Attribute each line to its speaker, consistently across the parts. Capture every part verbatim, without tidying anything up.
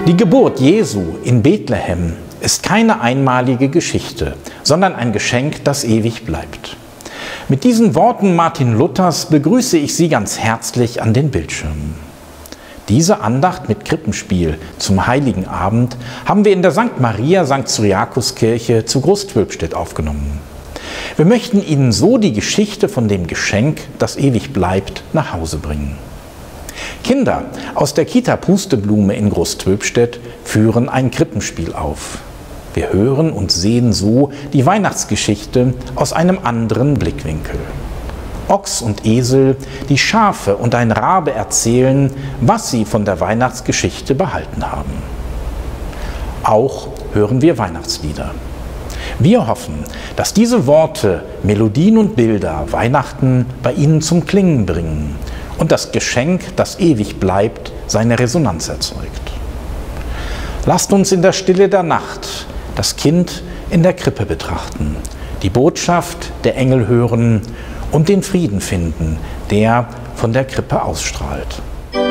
Speaker 1: Die Geburt Jesu in Bethlehem ist keine einmalige Geschichte, sondern ein Geschenk, das ewig bleibt. Mit diesen Worten Martin Luthers begrüße ich Sie ganz herzlich an den Bildschirmen. Diese Andacht mit Krippenspiel zum Heiligen Abend haben wir in der Sankt Maria Sankt Cyriakuskirche zu Großtwölpstedt aufgenommen. Wir möchten Ihnen so die Geschichte von dem Geschenk, das ewig bleibt, nach Hause bringen. Kinder aus der Kita Pusteblume in Großtwölpstedt führen ein Krippenspiel auf. Wir hören und sehen so die Weihnachtsgeschichte aus einem anderen Blickwinkel. Ochs und Esel, die Schafe und ein Rabe erzählen, was sie von der Weihnachtsgeschichte behalten haben. Auch hören wir Weihnachtslieder. Wir hoffen, dass diese Worte, Melodien und Bilder Weihnachten bei Ihnen zum Klingen bringen und das Geschenk, das ewig bleibt, seine Resonanz erzeugt. Lasst uns in der Stille der Nacht das Kind in der Krippe betrachten, die Botschaft der Engel hören und den Frieden finden, der von der Krippe ausstrahlt.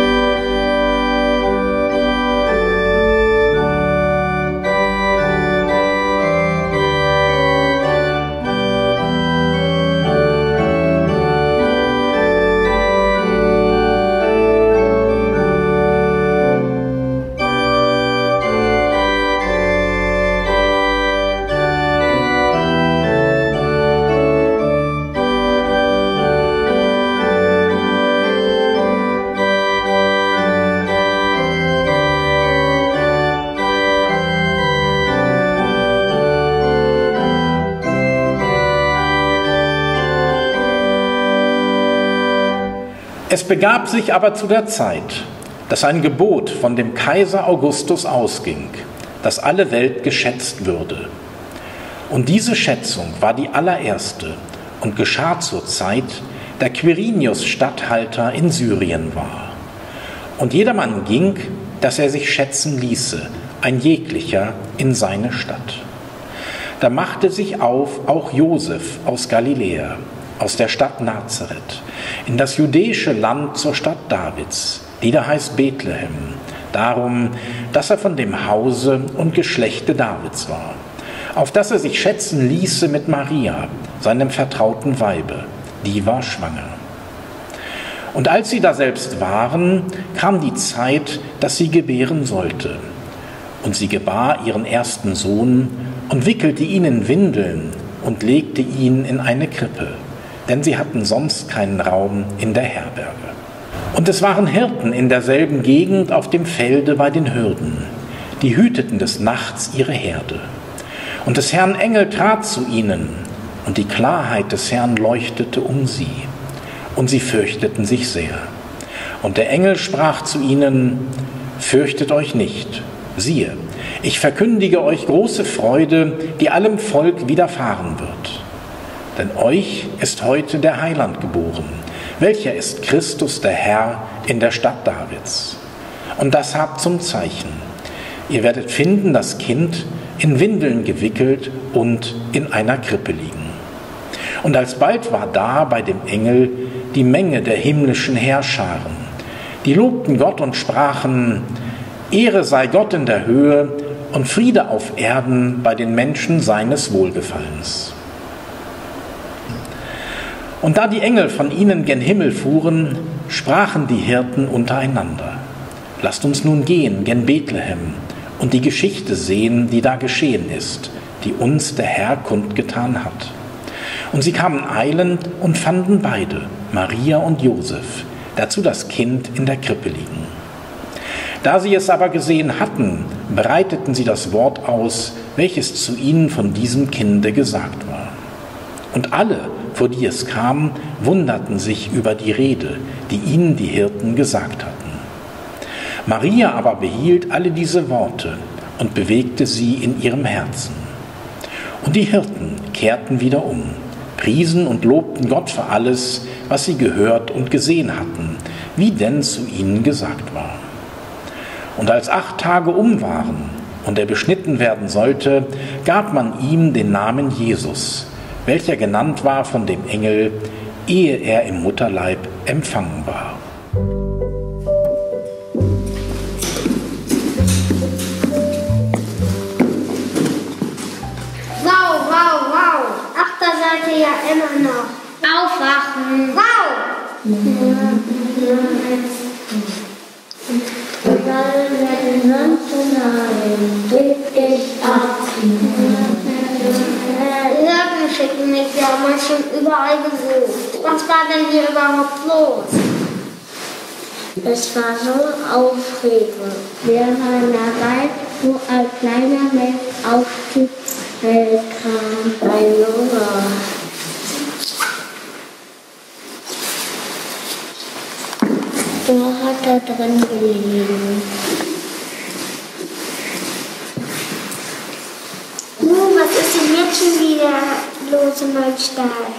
Speaker 1: Es begab sich aber zu der Zeit, dass ein Gebot von dem Kaiser Augustus ausging, dass alle Welt geschätzt würde. Und diese Schätzung war die allererste und geschah zur Zeit, da Quirinius Statthalter in Syrien war. Und jedermann ging, dass er sich schätzen ließe, ein jeglicher in seine Stadt. Da machte sich auf auch Josef aus Galiläa, aus der Stadt Nazareth, in das judäische Land zur Stadt Davids, die da heißt Bethlehem, darum, dass er von dem Hause und Geschlechte Davids war, auf dass er sich schätzen ließe mit Maria, seinem vertrauten Weibe, die war schwanger. Und als sie daselbst waren, kam die Zeit, dass sie gebären sollte. Und sie gebar ihren ersten Sohn und wickelte ihn in Windeln und legte ihn in eine Krippe, denn sie hatten sonst keinen Raum in der Herberge. Und es waren Hirten in derselben Gegend auf dem Felde bei den Hürden, die hüteten des Nachts ihre Herde. Und des Herrn Engel trat zu ihnen, und die Klarheit des Herrn leuchtete um sie, und sie fürchteten sich sehr. Und der Engel sprach zu ihnen: Fürchtet euch nicht, siehe, ich verkündige euch große Freude, die allem Volk widerfahren wird. Denn euch ist heute der Heiland geboren, welcher ist Christus der Herr in der Stadt Davids. Und das habt zum Zeichen: Ihr werdet finden das Kind in Windeln gewickelt und in einer Krippe liegen. Und alsbald war da bei dem Engel die Menge der himmlischen Heerscharen. Die lobten Gott und sprachen: Ehre sei Gott in der Höhe und Friede auf Erden bei den Menschen seines Wohlgefallens. Und da die Engel von ihnen gen Himmel fuhren, sprachen die Hirten untereinander: Lasst uns nun gehen gen Bethlehem und die Geschichte sehen, die da geschehen ist, die uns der Herr kundgetan hat. Und sie kamen eilend und fanden beide, Maria und Josef, dazu das Kind in der Krippe liegen. Da sie es aber gesehen hatten, breiteten sie das Wort aus, welches zu ihnen von diesem Kinde gesagt war. Und alle, vor die es kam, wunderten sich über die Rede, die ihnen die Hirten gesagt hatten. Maria aber behielt alle diese Worte und bewegte sie in ihrem Herzen. Und die Hirten kehrten wieder um, priesen und lobten Gott für alles, was sie gehört und gesehen hatten, wie denn zu ihnen gesagt war. Und als acht Tage um waren und er beschnitten werden sollte, gab man ihm den Namen Jesus, welcher genannt war von dem Engel, ehe er im Mutterleib empfangen war.
Speaker 2: sagen, wow! Hirten schicken mich, wir haben uns schon überall gesucht. Was war denn hier überhaupt los? Es war so aufregend. Wir waren dabei, wo ein kleiner Mensch auf die Welt kam. Ein Junge. Der hat da drin gelegen. Oh, was ist denn jetzt schon wieder los in meinem Stall?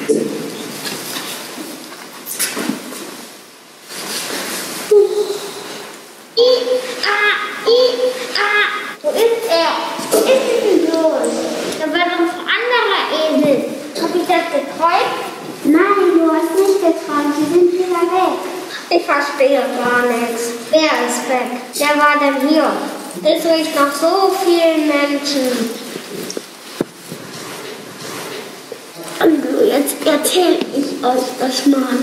Speaker 2: Wo ist er? Wo ist denn los? Da war doch ein anderer Esel. Hab ich das geträumt? Nein, du hast nicht geträumt. Die sind wieder weg. Ich verstehe gar nichts. Wer ist weg? Wer war denn hier? Es riecht nach so vielen Menschen. Und jetzt erzähl ich euch das mal.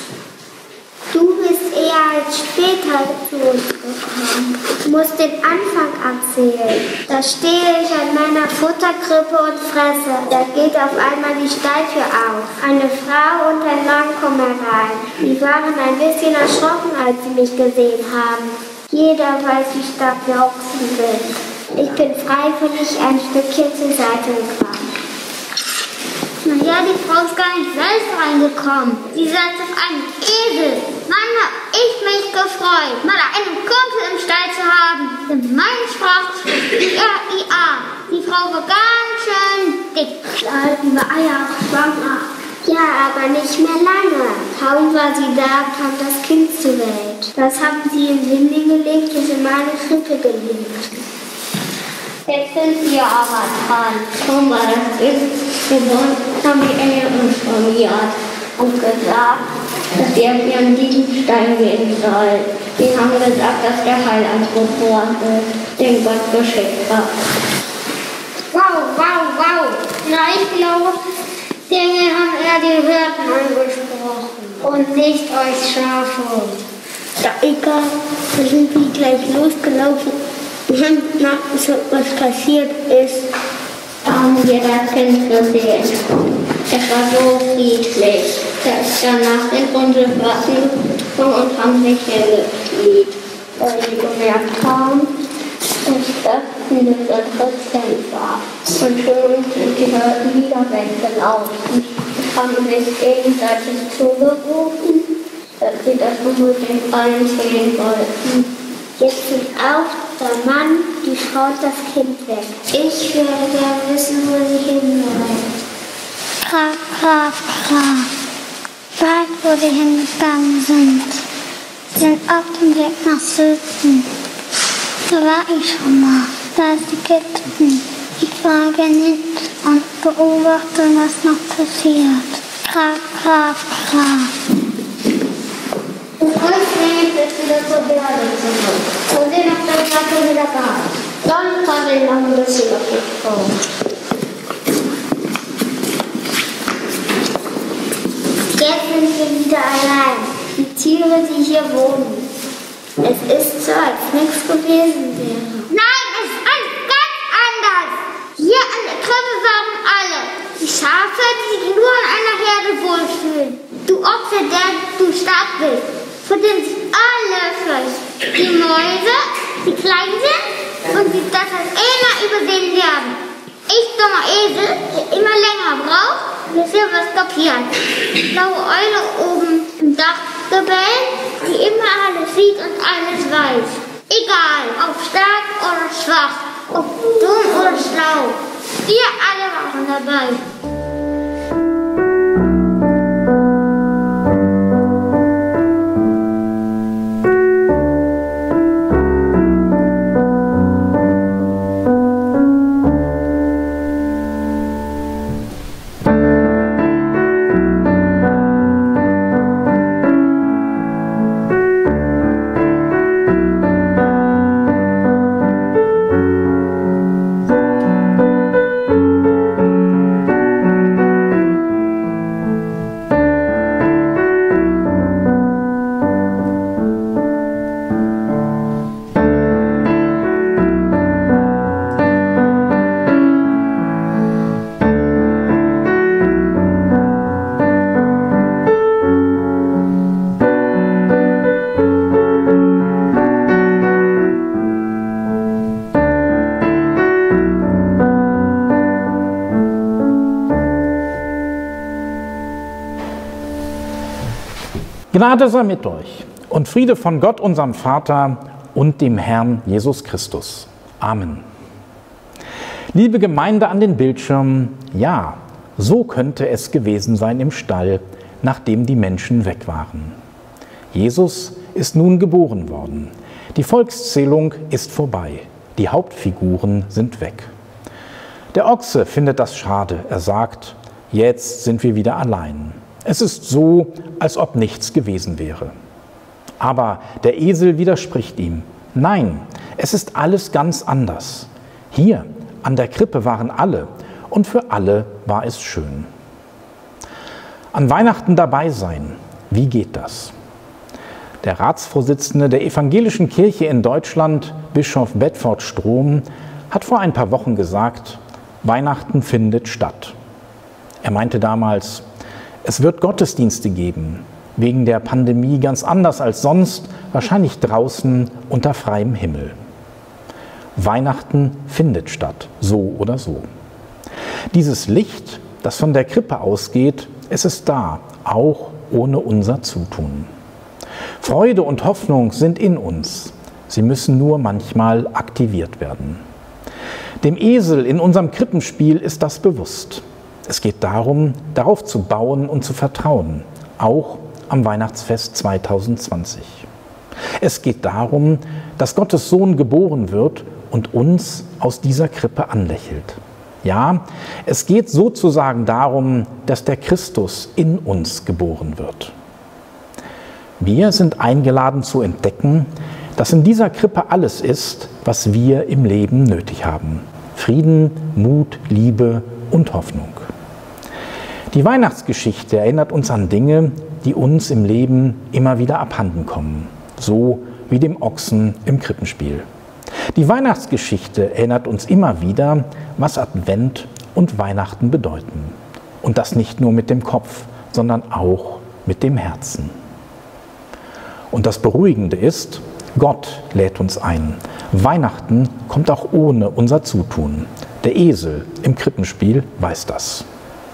Speaker 2: Du bist eher als später zu uns gekommen. Du musst den Anfang erzählen. Da stehe ich an meiner Futterkrippe und fresse. Da geht auf einmal die Stalltür auf. Eine Frau und ein Mann kommen herein. Die waren ein bisschen erschrocken, als sie mich gesehen haben. Jeder weiß, wie stark wir Ochsen sind. Ich bin freiwillig ein Stückchen zur Seite gegangen. Naja, die Frau ist gar nicht selbst reingekommen. Sie saß auf einem Esel. Mann, hab ich mich gefreut, mal einen Kumpel im Stall zu haben. Denn meine Sprache spricht I A I A. Die Frau war ganz schön dick. Ja, die war ja auch schwanger. Ja, aber nicht mehr lange. Kaum war sie da, kam das Kind zur Welt. Das haben sie in Windeln gelegt und in meine Krippe gelegt. Jetzt sind wir aber dran. Kaum war das Kind geboren, haben die Engel uns informiert und gesagt, dass wir auf ihren lieben Stein gehen sollen. Die haben gesagt, dass der Heiland geboren ist, den Gott geschickt hat. Wow, wow, wow. Na, ich glaube, die Engel haben eher die Hirten angesprochen und nicht euch Schafe. Ja, egal, wir sind wie gleich losgelaufen. Wir haben nachgeschaut, was passiert ist. Da haben wir das Kind gesehen. Es war so friedlich. Da ist danach in unsere Waffen gekommen und haben sich hingekniet. Weil sie gemerkt haben, dass das ein Präsident war. Und schon sind die Leute wieder weggelaufen. Haben sich gegenseitig zugerufen, dass sie das unbedingt allen sehen wollten. Jetzt sind auch der Mann, die Frau und das Kind weg. Ich würde gerne wissen, wo sie hin wollen. Graf, Graf, Graf. Bald, wo sie hingegangen sind. Sie sind auf dem Weg nach Süden. Da war ich schon mal. Da ist Ägypten. Ich frage nicht und beobachte, was noch passiert. Graf, Graf, Graf. Und uns nehmen wir wieder zur Berge zurück. Und sehen, ob der Graf wieder da ist. Dann kann ich noch ein bisschen auf die Frau. Jetzt sind wir wieder allein. Die Tiere, die hier wohnen. Es ist so, als nichts gewesen wäre. Nein, es ist ganz anders. Hier an der Krippe waren alle. Die Schafe, die sich nur in einer Herde wohlfühlen. Du Ochse, der du stark bist, von denen sich alle fürchten. Die Mäuse, die klein sind und die das als einer übersehen werden. Ich, dummer Esel, der immer länger braucht, bis er was kapiert. Blaue Eule oben im Dachgebell, die immer alles sieht und alles weiß. Egal, ob stark oder schwach, ob dumm oder schlau. Wir alle waren dabei.
Speaker 1: Gnade sei mit euch und Friede von Gott, unserem Vater und dem Herrn Jesus Christus. Amen. Liebe Gemeinde an den Bildschirmen, ja, so könnte es gewesen sein im Stall, nachdem die Menschen weg waren. Jesus ist nun geboren worden. Die Volkszählung ist vorbei. Die Hauptfiguren sind weg. Der Ochse findet das schade. Er sagt, jetzt sind wir wieder allein. Es ist so, als ob nichts gewesen wäre. Aber der Esel widerspricht ihm. Nein, es ist alles ganz anders. Hier an der Krippe waren alle und für alle war es schön. An Weihnachten dabei sein, wie geht das? Der Ratsvorsitzende der Evangelischen Kirche in Deutschland, Bischof Bedford Strom, hat vor ein paar Wochen gesagt, Weihnachten findet statt. Er meinte damals, es wird Gottesdienste geben, wegen der Pandemie ganz anders als sonst, wahrscheinlich draußen unter freiem Himmel. Weihnachten findet statt, so oder so. Dieses Licht, das von der Krippe ausgeht, es ist da, auch ohne unser Zutun. Freude und Hoffnung sind in uns, sie müssen nur manchmal aktiviert werden. Dem Esel in unserem Krippenspiel ist das bewusst. Es geht darum, darauf zu bauen und zu vertrauen, auch am Weihnachtsfest zweitausendzwanzig. Es geht darum, dass Gottes Sohn geboren wird und uns aus dieser Krippe anlächelt. Ja, es geht sozusagen darum, dass der Christus in uns geboren wird. Wir sind eingeladen zu entdecken, dass in dieser Krippe alles ist, was wir im Leben nötig haben. Frieden, Mut, Liebe und Hoffnung. Die Weihnachtsgeschichte erinnert uns an Dinge, die uns im Leben immer wieder abhanden kommen, so wie dem Ochsen im Krippenspiel. Die Weihnachtsgeschichte erinnert uns immer wieder, was Advent und Weihnachten bedeuten. Und das nicht nur mit dem Kopf, sondern auch mit dem Herzen. Und das Beruhigende ist, Gott lädt uns ein. Weihnachten kommt auch ohne unser Zutun. Der Esel im Krippenspiel weiß das.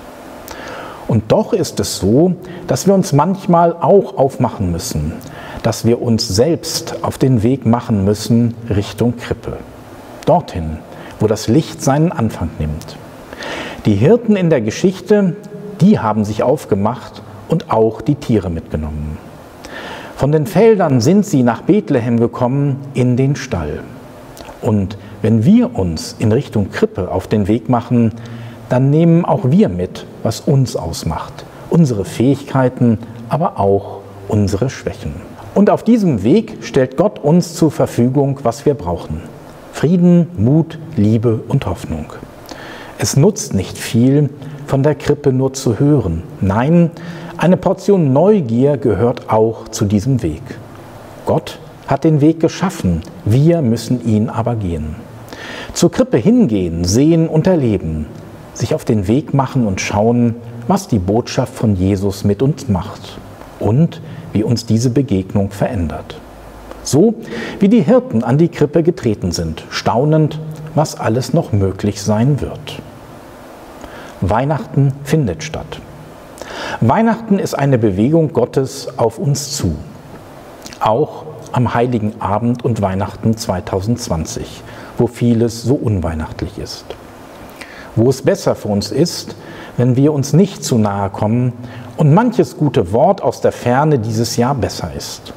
Speaker 1: Und doch ist es so, dass wir uns manchmal auch aufmachen müssen, dass wir uns selbst auf den Weg machen müssen Richtung Krippe. Dorthin, wo das Licht seinen Anfang nimmt. Die Hirten in der Geschichte, die haben sich aufgemacht und auch die Tiere mitgenommen. Von den Feldern sind sie nach Bethlehem gekommen in den Stall. Und wenn wir uns in Richtung Krippe auf den Weg machen, dann nehmen auch wir mit, was uns ausmacht, unsere Fähigkeiten, aber auch unsere Schwächen. Und auf diesem Weg stellt Gott uns zur Verfügung, was wir brauchen. Frieden, Mut, Liebe und Hoffnung. Es nutzt nicht viel, von der Krippe nur zu hören. Nein, eine Portion Neugier gehört auch zu diesem Weg. Gott hat den Weg geschaffen, wir müssen ihn aber gehen. Zur Krippe hingehen, sehen und erleben, sich auf den Weg machen und schauen, was die Botschaft von Jesus mit uns macht und wie uns diese Begegnung verändert. So wie die Hirten an die Krippe getreten sind, staunend, was alles noch möglich sein wird. Weihnachten findet statt. Weihnachten ist eine Bewegung Gottes auf uns zu. Auch am Heiligen Abend und Weihnachten zweitausendzwanzig, wo vieles so unweihnachtlich ist. Wo es besser für uns ist, wenn wir uns nicht zu nahe kommen und manches gute Wort aus der Ferne dieses Jahr besser ist.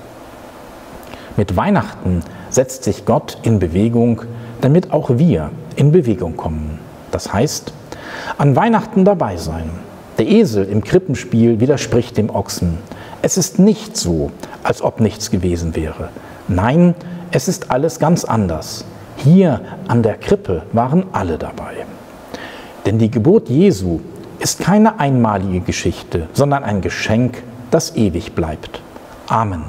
Speaker 1: Mit Weihnachten setzt sich Gott in Bewegung, damit auch wir in Bewegung kommen. Das heißt, an Weihnachten dabei sein. Der Esel im Krippenspiel widerspricht dem Ochsen. Es ist nicht so, als ob nichts gewesen wäre. Nein, es ist alles ganz anders. Hier an der Krippe waren alle dabei. Denn die Geburt Jesu ist keine einmalige Geschichte, sondern ein Geschenk, das ewig bleibt. Amen.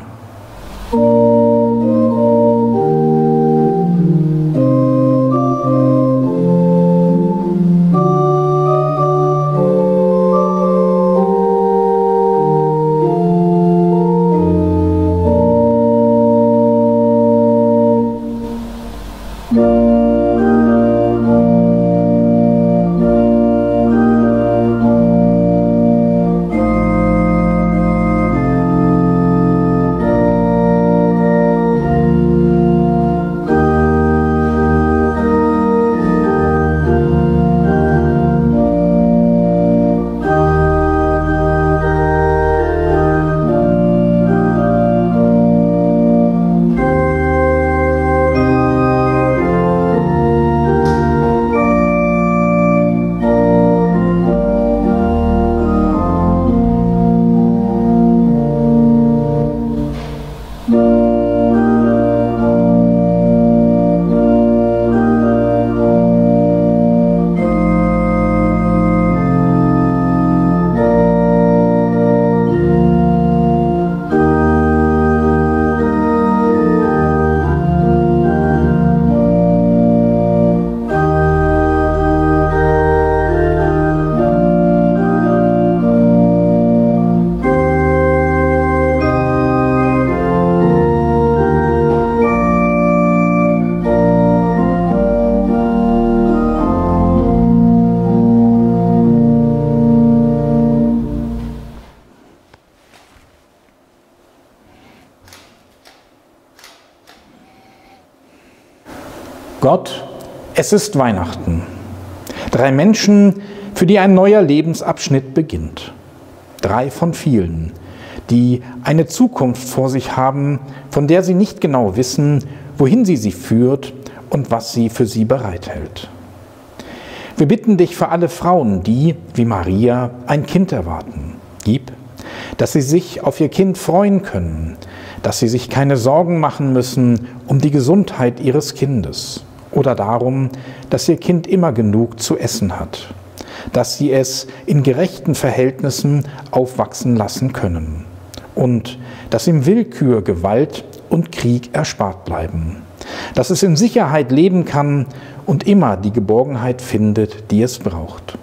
Speaker 1: Gott, es ist Weihnachten. Drei Menschen, für die ein neuer Lebensabschnitt beginnt. Drei von vielen, die eine Zukunft vor sich haben, von der sie nicht genau wissen, wohin sie sie führt und was sie für sie bereithält. Wir bitten dich für alle Frauen, die, wie Maria, ein Kind erwarten. Gib, dass sie sich auf ihr Kind freuen können, dass sie sich keine Sorgen machen müssen um die Gesundheit ihres Kindes oder darum, dass ihr Kind immer genug zu essen hat, dass sie es in gerechten Verhältnissen aufwachsen lassen können und dass ihm Willkür, Gewalt und Krieg erspart bleiben, dass es in Sicherheit leben kann und immer die Geborgenheit findet, die es braucht.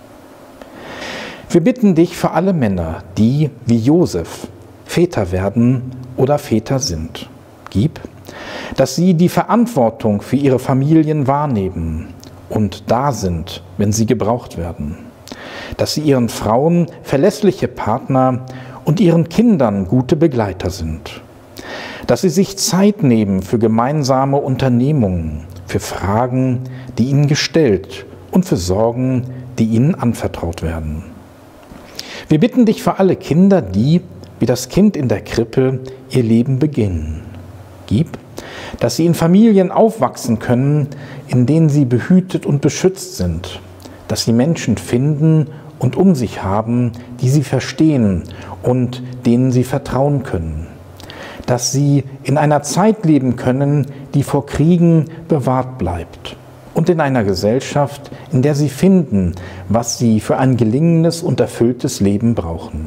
Speaker 1: Wir bitten dich für alle Männer, die, wie Josef, Väter werden oder Väter sind. Gib, dass sie die Verantwortung für ihre Familien wahrnehmen und da sind, wenn sie gebraucht werden. Dass sie ihren Frauen verlässliche Partner und ihren Kindern gute Begleiter sind. Dass sie sich Zeit nehmen für gemeinsame Unternehmungen, für Fragen, die ihnen gestellt und für Sorgen, die ihnen anvertraut werden. Wir bitten dich für alle Kinder, die, wie das Kind in der Krippe, ihr Leben beginnen. Gib, dass sie in Familien aufwachsen können, in denen sie behütet und beschützt sind, dass sie Menschen finden und um sich haben, die sie verstehen und denen sie vertrauen können, dass sie in einer Zeit leben können, die vor Kriegen bewahrt bleibt und in einer Gesellschaft, in der sie finden, was sie für ein gelingendes und erfülltes Leben brauchen.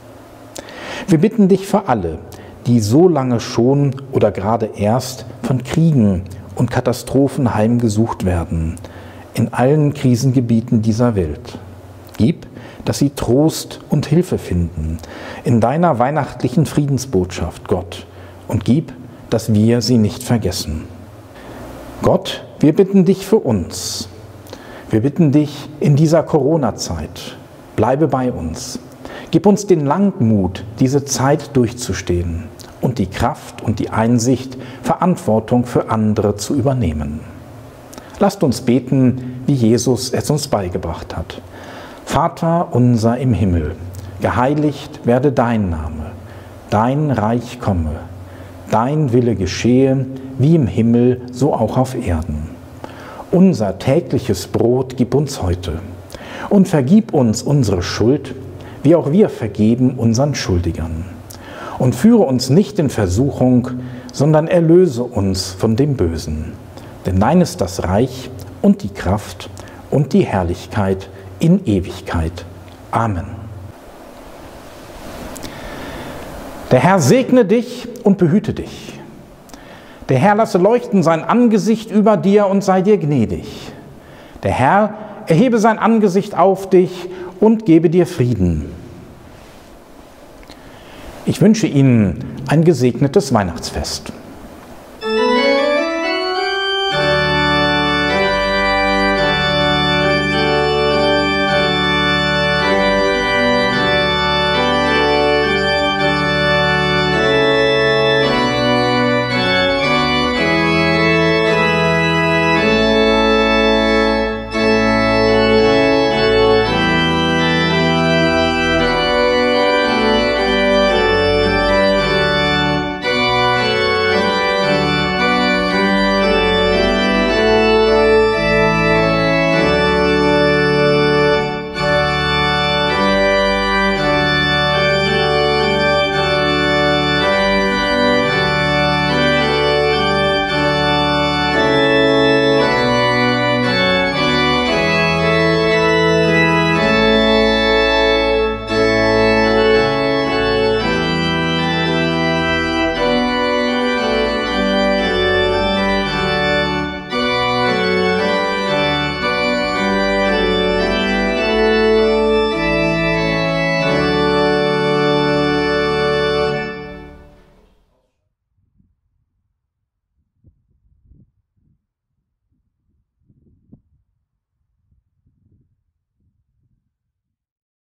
Speaker 1: Wir bitten dich für alle, die so lange schon oder gerade erst von Kriegen und Katastrophen heimgesucht werden, in allen Krisengebieten dieser Welt. Gib, dass sie Trost und Hilfe finden in deiner weihnachtlichen Friedensbotschaft, Gott, und gib, dass wir sie nicht vergessen. Gott, wir bitten dich für uns. Wir bitten dich in dieser Corona-Zeit, bleibe bei uns. Gib uns den Langmut, diese Zeit durchzustehen und die Kraft und die Einsicht, Verantwortung für andere zu übernehmen. Lasst uns beten, wie Jesus es uns beigebracht hat. Vater unser im Himmel, geheiligt werde dein Name, dein Reich komme, dein Wille geschehe, wie im Himmel, so auch auf Erden. Unser tägliches Brot gib uns heute und vergib uns unsere Schuld, wie auch wir vergeben unseren Schuldigern. Und führe uns nicht in Versuchung, sondern erlöse uns von dem Bösen. Denn dein ist das Reich und die Kraft und die Herrlichkeit in Ewigkeit. Amen. Der Herr segne dich und behüte dich. Der Herr lasse leuchten sein Angesicht über dir und sei dir gnädig. Der Herr erhebe sein Angesicht auf dich und gebe dir Frieden. Ich wünsche Ihnen ein gesegnetes Weihnachtsfest.